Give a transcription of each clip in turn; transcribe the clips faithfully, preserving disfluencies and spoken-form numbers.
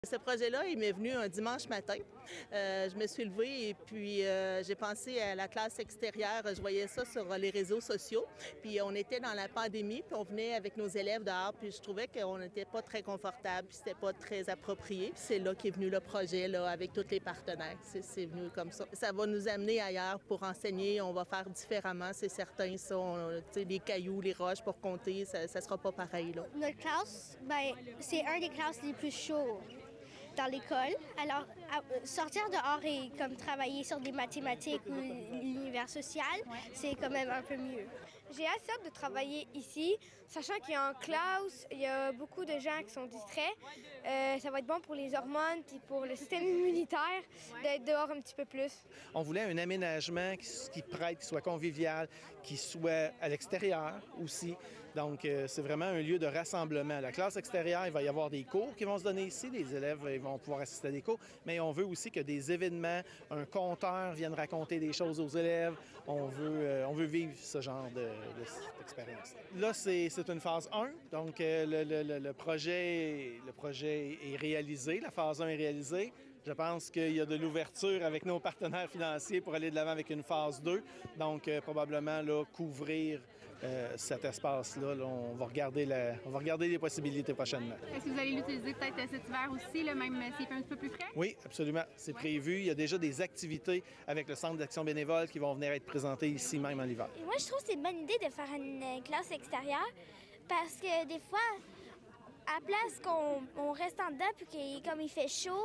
Ce projet-là, il m'est venu un dimanche matin. Euh, je me suis levée et puis euh, j'ai pensé à la classe extérieure. Je voyais ça sur les réseaux sociaux. Puis on était dans la pandémie, puis on venait avec nos élèves dehors, puis je trouvais qu'on n'était pas très confortable, puis c'était pas très approprié. Puis c'est là qu'est venu le projet, là, avec tous les partenaires. C'est, c'est venu comme ça. Ça va nous amener ailleurs pour enseigner. On va faire différemment, c'est certain. Ça, on, les cailloux, les roches pour compter, ça, ça sera pas pareil, là. Notre classe, ben, c'est un des classes les plus chaudes dans l'école. Alors, à, sortir dehors et comme travailler sur des mathématiques ou l'univers social, c'est quand même un peu mieux. J'ai assez hâte de travailler ici, sachant qu'en classe, il y a beaucoup de gens qui sont distraits. Euh, ça va être bon pour les hormones et pour le système immunitaire d'être dehors un petit peu plus. On voulait un aménagement qui, qui prête, qui soit convivial, qui soit à l'extérieur aussi. Donc, euh, c'est vraiment un lieu de rassemblement. La classe extérieure, il va y avoir des cours qui vont se donner ici. Les élèves ils vont pouvoir assister à des cours. Mais on veut aussi que des événements, un conteur vienne raconter des choses aux élèves. On veut, euh, on veut vivre ce genre de, de cette expérience. Là, c'est, c'est une phase un. Donc, euh, le, le, le, projet, le projet est réalisé. La phase un est réalisée. Je pense qu'il y a de l'ouverture avec nos partenaires financiers pour aller de l'avant avec une phase deux. Donc, euh, probablement, là, couvrir euh, cet espace-là. Là, on, va regarder la, on va regarder les possibilités prochainement. Est-ce que vous allez l'utiliser peut-être cet hiver aussi, là, même s'il fait un petit peu plus frais? Oui, absolument. C'est prévu. Il y a déjà des activités avec le Centre d'action bénévole qui vont venir être présentées ici même en hiver. Et moi, je trouve que c'est une bonne idée de faire une classe extérieure parce que des fois, à la place qu'on on reste en dedans puis que, comme il fait chaud,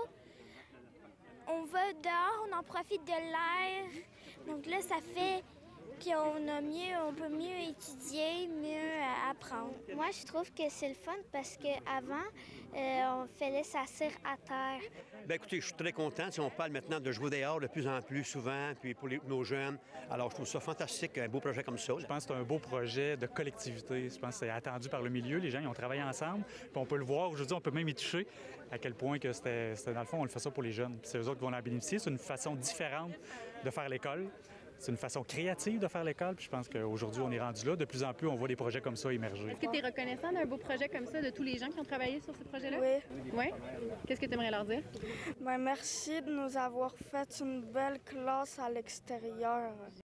on va dehors, on en profite de l'air. Donc là, ça fait qu'on a mieux, on peut mieux étudier, mieux apprendre. Moi, je trouve que c'est le fun parce qu'avant, euh, on fallait s'asseoir à terre. Bien, écoutez, je suis très content. Si on parle maintenant de jouer dehors de plus en plus souvent, puis pour les, nos jeunes. Alors, je trouve ça fantastique, un beau projet comme ça. Je pense que c'est un beau projet de collectivité. Je pense que c'est attendu par le milieu. Les gens, ils ont travaillé ensemble. Puis on peut le voir aujourd'hui, on peut même y toucher à quel point que c'était, c'était dans le fond, on le fait ça pour les jeunes. Puis c'est eux autres qui vont en bénéficier. C'est une façon différente de faire l'école. C'est une façon créative de faire l'école, puis je pense qu'aujourd'hui, on est rendu là. De plus en plus, on voit des projets comme ça émerger. Est-ce que tu es reconnaissant d'un beau projet comme ça, de tous les gens qui ont travaillé sur ce projet-là? Oui. Oui? Qu'est-ce que tu aimerais leur dire? Ben, merci de nous avoir fait une belle classe à l'extérieur.